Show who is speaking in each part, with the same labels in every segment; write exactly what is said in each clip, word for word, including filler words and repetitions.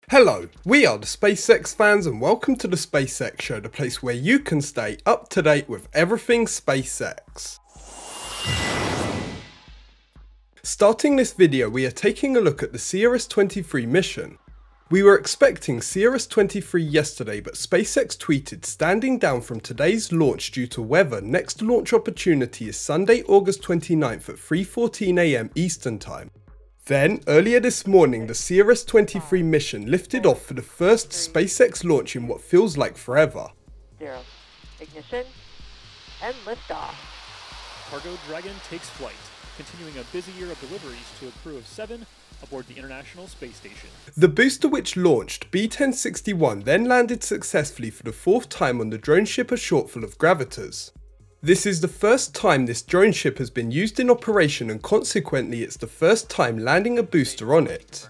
Speaker 1: Hello, we are the SpaceX fans and welcome to the SpaceX Show, the place where you can stay up to date with everything SpaceX. Starting this video, we are taking a look at the C R S twenty-three mission. We were expecting C R S twenty-three yesterday, but SpaceX tweeted standing down from today's launch due to weather. Next launch opportunity is Sunday, August twenty-ninth at three fourteen a m Eastern Time. Then, earlier this morning, the C R S twenty-three mission lifted off for the first SpaceX launch in what feels like forever.
Speaker 2: Zero. Ignition and liftoff.
Speaker 3: Cargo Dragon takes flight, continuing a busy year of deliveries to a crew of seven aboard the International Space Station.
Speaker 1: The booster which launched, B ten sixty-one, then landed successfully for the fourth time on the drone ship a short full of gravitors. This is the first time this drone ship has been used in operation, and consequently it's the first time landing a booster on it.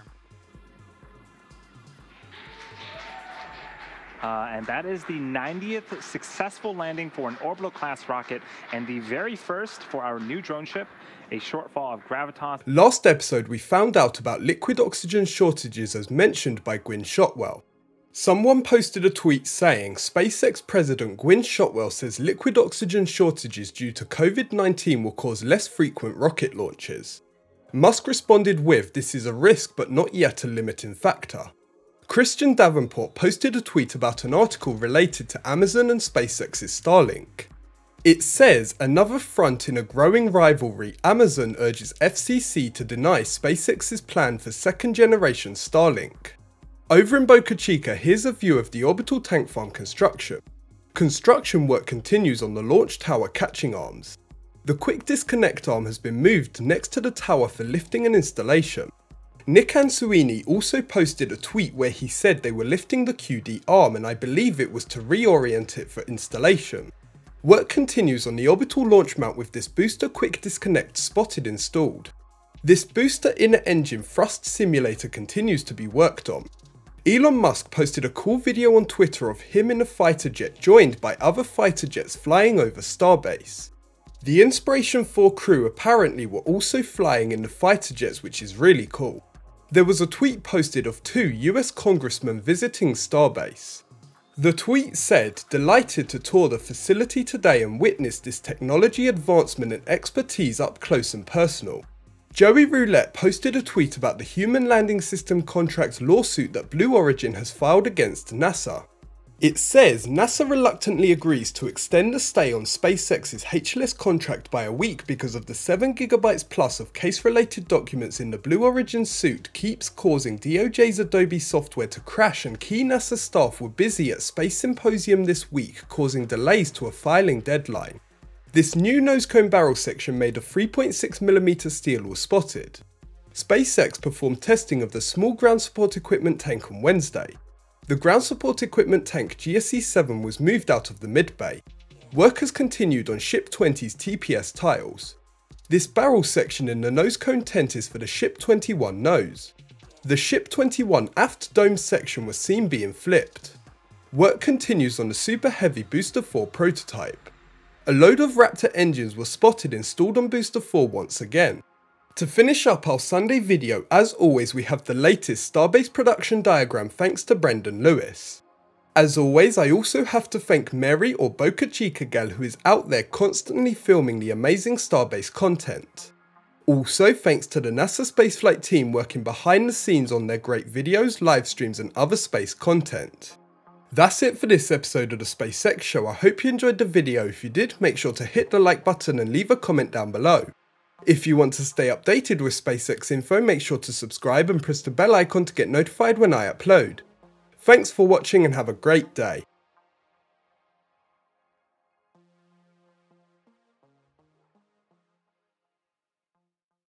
Speaker 4: Uh, and that is the ninetieth successful landing for an orbital class rocket, and the very first for our new drone ship, a shortfall of gravitas.
Speaker 1: Last episode we found out about liquid oxygen shortages as mentioned by Gwynne Shotwell. Someone posted a tweet saying SpaceX President Gwynne Shotwell says liquid oxygen shortages due to COVID nineteen will cause less frequent rocket launches. Musk responded with, "This is a risk but not yet a limiting factor." Christian Davenport posted a tweet about an article related to Amazon and SpaceX's Starlink. It says, "Another front in a growing rivalry, Amazon urges F C C to deny SpaceX's plan for second generation Starlink." Over in Boca Chica, here's a view of the orbital tank farm construction. Construction work continues on the launch tower catching arms. The quick disconnect arm has been moved next to the tower for lifting and installation. Nick Ansuini also posted a tweet where he said they were lifting the Q D arm, and I believe it was to reorient it for installation. Work continues on the orbital launch mount with this booster quick disconnect spotted installed. This booster inner engine thrust simulator continues to be worked on. Elon Musk posted a cool video on Twitter of him in a fighter jet joined by other fighter jets flying over Starbase. The Inspiration four crew apparently were also flying in the fighter jets, which is really cool. There was a tweet posted of two U S congressmen visiting Starbase. The tweet said, "Delighted to tour the facility today and witness this technology advancement and expertise up close and personal." Joey Roulette posted a tweet about the Human Landing System contract lawsuit that Blue Origin has filed against NASA. It says NASA reluctantly agrees to extend the stay on SpaceX's H L S contract by a week because of the seven gigabytes plus of case-related documents in the Blue Origin suit keeps causing D O J's Adobe software to crash, and key NASA staff were busy at Space Symposium this week, causing delays to a filing deadline. This new nose cone barrel section made of three point six millimeter steel was spotted. SpaceX performed testing of the small ground support equipment tank on Wednesday. The ground support equipment tank G S E seven was moved out of the mid-bay. Workers continued on Ship twenty's T P S tiles. This barrel section in the nose cone tent is for the Ship twenty-one nose. The Ship twenty-one aft dome section was seen being flipped. Work continues on the Super Heavy Booster four prototype. A load of Raptor engines were spotted installed on Booster four once again. To finish up our Sunday video, as always we have the latest Starbase production diagram thanks to Brendan Lewis. As always, I also have to thank Mary or Boca Chica gal who is out there constantly filming the amazing Starbase content. Also thanks to the NASA spaceflight team working behind the scenes on their great videos, live streams and other space content. That's it for this episode of the SpaceX Show. I hope you enjoyed the video. If you did, make sure to hit the like button and leave a comment down below. If you want to stay updated with SpaceX info, make sure to subscribe and press the bell icon to get notified when I upload. Thanks for watching and have a great day.